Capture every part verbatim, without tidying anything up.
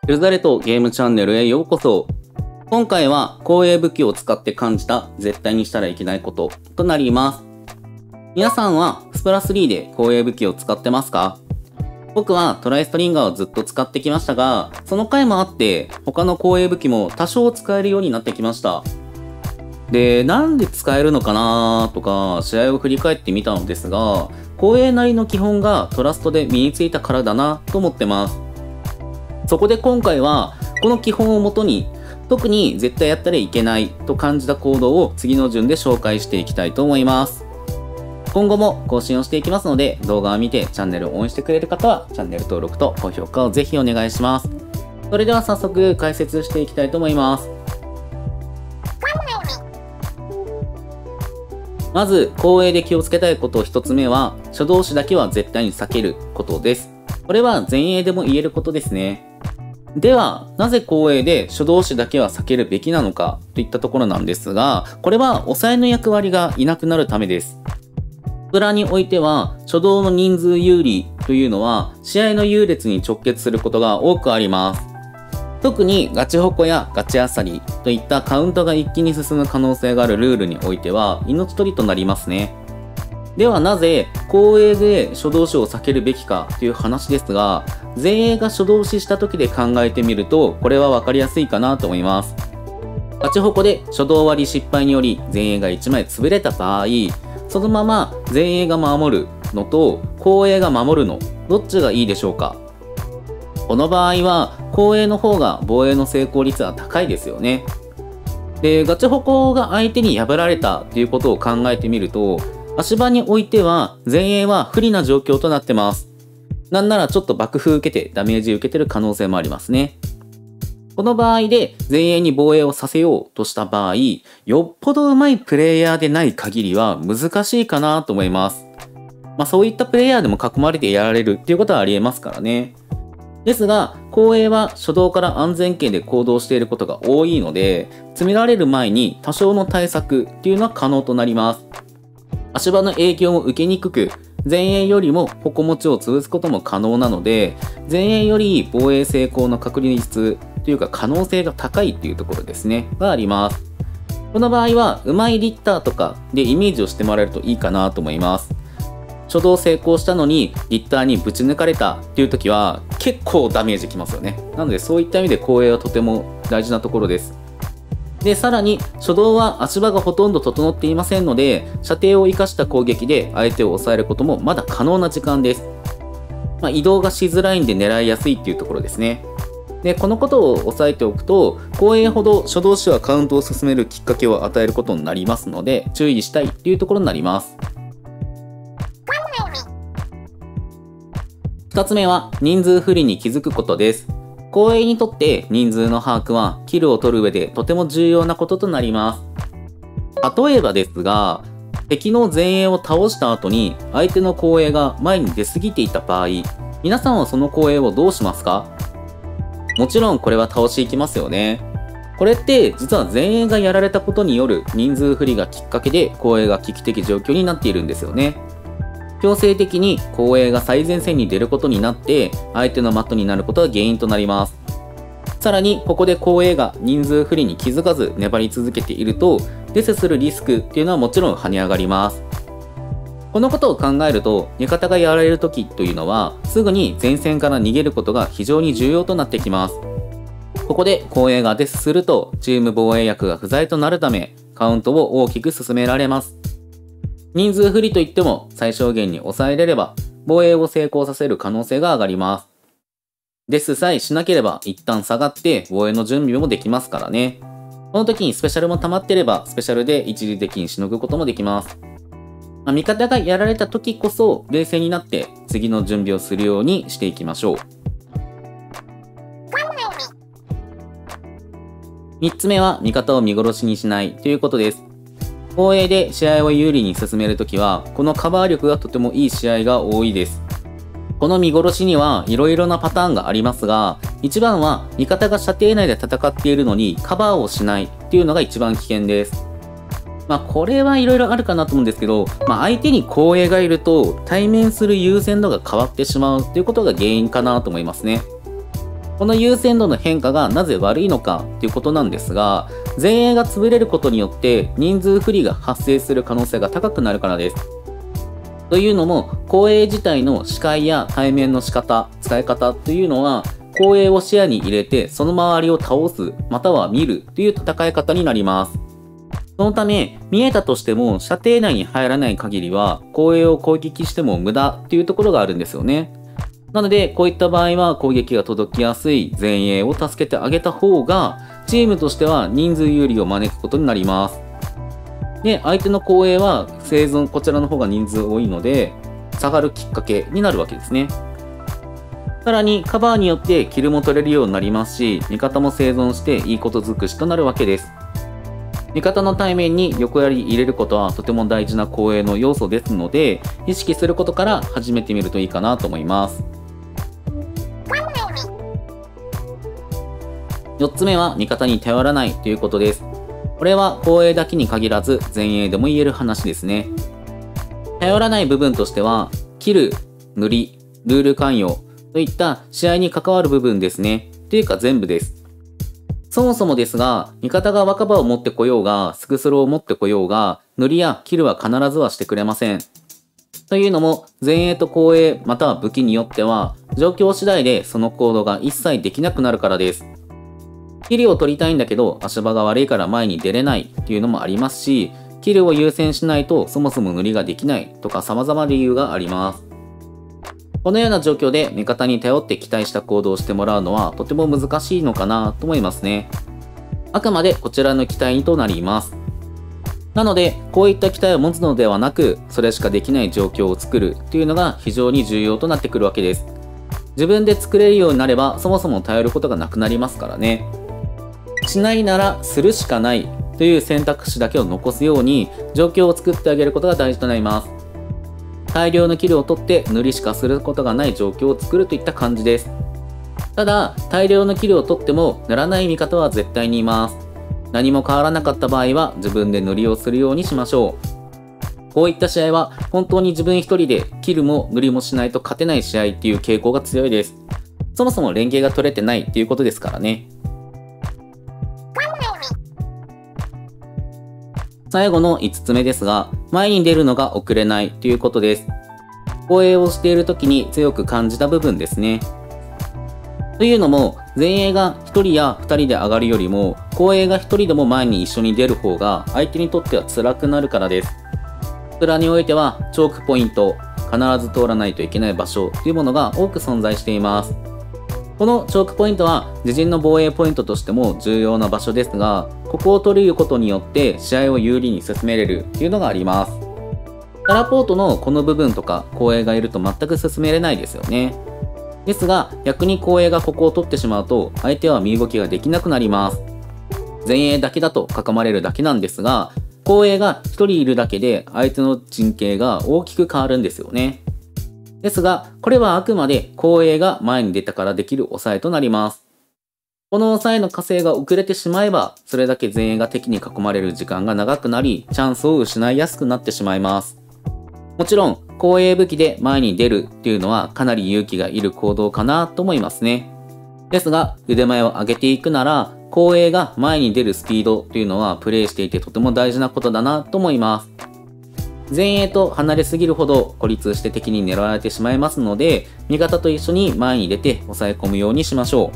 ルザレトゲームチャンネルへようこそ。今回は光栄武器を使って感じた絶対にしたらいけないこととなります。皆さんはスプラスリーで光栄武器を使ってますか？僕はトライストリンガーをずっと使ってきましたが、その回もあって他の光栄武器も多少使えるようになってきました。で、なんで使えるのかなとか試合を振り返ってみたのですが、光栄なりの基本がトラストで身についたからだなと思ってます。そこで今回はこの基本をもとに特に絶対やったらいけないと感じた行動を次の順で紹介していきたいと思います。今後も更新をしていきますので、動画を見てチャンネルを応援してくれる方はチャンネル登録と高評価をぜひお願いします。それでは早速解説していきたいと思います。まず光栄で気をつけたいことひとつめは、初動詞だけは絶対に避けることです。これは前衛でも言えることですね。では、なぜ光栄で初動詞だけは避けるべきなのかといったところなんですが、これは抑えの役割がいなくなるためです。スプラにおいては、初動の人数有利というのは、試合の優劣に直結することが多くあります。特にガチホコやガチあさりといったカウントが一気に進む可能性があるルールにおいては、命取りとなりますね。ではなぜ、光栄で初動詞を避けるべきかという話ですが、前衛が初動詞した時で考えてみると、これは分かりやすいかなと思います。ガチホコで初動割り失敗により前衛がいちまい潰れた場合、そのまま前衛が守るのと光栄が守るの、どっちがいいでしょうか？この場合は、光栄の方が防衛の成功率は高いですよね。で、ガチホコが相手に破られたということを考えてみると、足場においては前衛は不利な状況となってます。なんならちょっと爆風受けてダメージ受けてる可能性もありますね。この場合で前衛に防衛をさせようとした場合、よっぽど上手いプレイヤーでない限りは難しいかなと思います。まあそういったプレイヤーでも囲まれてやられるっていうことはありえますからね。ですが、光栄は初動から安全圏で行動していることが多いので、詰められる前に多少の対策っていうのは可能となります。足場の影響も受けにくく、前衛よりも矛持ちを潰すことも可能なので、前衛より防衛成功の確率というか可能性が高いっていうところですね、があります。この場合は、うまいリッターとかでイメージをしてもらえるといいかなと思います。初動成功したのにリッターにぶち抜かれたっていう時は結構ダメージきますよね。なのでそういった意味で光栄はとても大事なところです。で、さらに初動は足場がほとんど整っていませんので、射程を生かした攻撃で相手を抑えることもまだ可能な時間です。まあ、移動がしづらいんで狙いやすいっていうところですね。で、このことを押さえておくと、光栄ほど初動詞はカウントを進めるきっかけを与えることになりますので、注意したいっていうところになります。二つ目は人数不利に気づくことです。光栄にとって人数の把握はキルを取る上でとても重要なこととなります。例えばですが、敵の前衛を倒した後に相手の光栄が前に出過ぎていた場合、皆さんはその光栄をどうしますか？もちろんこれは倒していきますよね。これって実は前衛がやられたことによる人数不利がきっかけで光栄が危機的状況になっているんですよね。強制的に光栄が最前線に出ることになって相手の的になることが原因となります。さらにここで光栄が人数不利に気づかず粘り続けているとデスするリスクっていうのはもちろん跳ね上がります。このことを考えると味方がやられる時というのはすぐに前線から逃げることが非常に重要となってきます。ここで光栄がデスするとチーム防衛役が不在となるためカウントを大きく進められます。人数不利といっても最小限に抑えれれば防衛を成功させる可能性が上がります。デスさえしなければ一旦下がって防衛の準備もできますからね。この時にスペシャルも溜まってればスペシャルで一時的にしのぐこともできます。まあ、味方がやられた時こそ冷静になって次の準備をするようにしていきましょう。みっつめは味方を見殺しにしないということです。光栄で試合を有利に進めるときは、このカバー力がとてもいい試合が多いです。この見殺しにはいろいろなパターンがありますが、一番は味方が射程内で戦っているのにカバーをしないっていうのが一番危険です。まあこれはいろいろあるかなと思うんですけど、まあ相手に光栄がいると対面する優先度が変わってしまうっていうことが原因かなと思いますね。 この優先度の変化がなぜ悪いのかということなんですが、前衛が潰れることによって人数不利が発生する可能性が高くなるからです。というのも、後衛自体の視界や対面の仕方、使い方というのは、後衛を視野に入れてその周りを倒す、または見るという戦い方になります。そのため、見えたとしても射程内に入らない限りは、後衛を攻撃しても無駄というところがあるんですよね。なので、こういった場合は攻撃が届きやすい前衛を助けてあげた方が、チームとしては人数有利を招くことになります。で、相手の後衛は生存、こちらの方が人数多いので、下がるきっかけになるわけですね。さらに、カバーによってキルも取れるようになりますし、味方も生存していいこと尽くしとなるわけです。味方の対面に横槍入れることはとても大事な後衛の要素ですので、意識することから始めてみるといいかなと思います。よっつめは味方に頼らないということです。これは後衛だけに限らず前衛でも言える話ですね。頼らない部分としては、キル、塗り、ルール関与といった試合に関わる部分ですね。というか全部です。そもそもですが、味方が若葉を持ってこようが、スクスロを持ってこようが、塗りやキルは必ずはしてくれません。というのも、前衛と後衛、または武器によっては、状況次第でその行動が一切できなくなるからです。キルを取りたいんだけど、足場が悪いから前に出れないっていうのもありますし、キルを優先しないとそもそも塗りができないとか様々な理由があります。このような状況で味方に頼って期待した行動をしてもらうのはとても難しいのかなと思いますね。あくまでこちらの期待となります。なので、こういった期待を持つのではなく、それしかできない状況を作るというのが非常に重要となってくるわけです。自分で作れるようになれば、そもそも頼ることがなくなりますからね。しないならするしかないという選択肢だけを残すように、状況を作ってあげることが大事となります。大量のキルを取って塗りしかすることがない状況を作るといった感じです。ただ、大量のキルを取っても塗らない味方は絶対にいます。何も変わらなかった場合は自分で塗りをするようにしましょう。こういった試合は本当に自分一人でキルも塗りもしないと勝てない試合っていう傾向が強いです。そもそも連携が取れてないっていうことですからね。最後のいつつめですが、前に出るのが遅れないということです。後衛をしている時に強く感じた部分ですね。というのも、前衛がひとりやふたりで上がるよりも、後衛がひとりでも前に一緒に出る方が相手にとっては辛くなるからです。スラにおいては、チョークポイント、必ず通らないといけない場所というものが多く存在しています。このチョークポイントは自陣の防衛ポイントとしても重要な場所ですが、ここを取ることによって試合を有利に進めれるというのがあります。タラポートのこの部分とか後衛がいると全く進めれないですよね。ですが逆に後衛がここを取ってしまうと相手は身動きができなくなります。前衛だけだと囲まれるだけなんですが、後衛がひとりいるだけで相手の陣形が大きく変わるんですよね。ですが、これはあくまで後衛が前に出たからできる抑えとなります。この抑えの加勢が遅れてしまえば、それだけ前衛が敵に囲まれる時間が長くなり、チャンスを失いやすくなってしまいます。もちろん、後衛武器で前に出るっていうのはかなり勇気がいる行動かなと思いますね。ですが、腕前を上げていくなら、後衛が前に出るスピードっていうのはプレイしていてとても大事なことだなと思います。前衛と離れすぎるほど孤立して敵に狙われてしまいますので、味方と一緒に前に出て抑え込むようにしましょ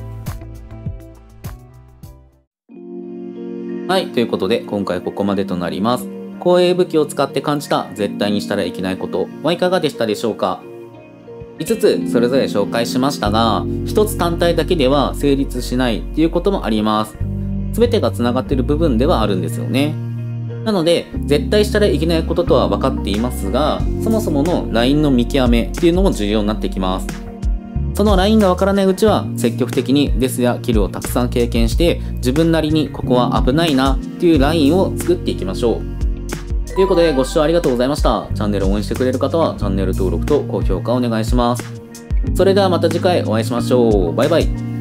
う。はい、ということで今回ここまでとなります。後衛武器を使って感じた絶対にしたらいけないことはいかがでしたでしょうか。いつつそれぞれ紹介しましたが、ひとつ単体だけでは成立しないっていうこともあります。全てが繋がっている部分ではあるんですよね。なので、絶対したらいけないこととは分かっていますが、そもそものラインの見極めっていうのも重要になってきます。そのラインが分からないうちは、積極的にデスやキルをたくさん経験して、自分なりにここは危ないなっていうラインを作っていきましょう。ということで、ご視聴ありがとうございました。チャンネルを応援してくれる方は、チャンネル登録と高評価お願いします。それではまた次回お会いしましょう。バイバイ。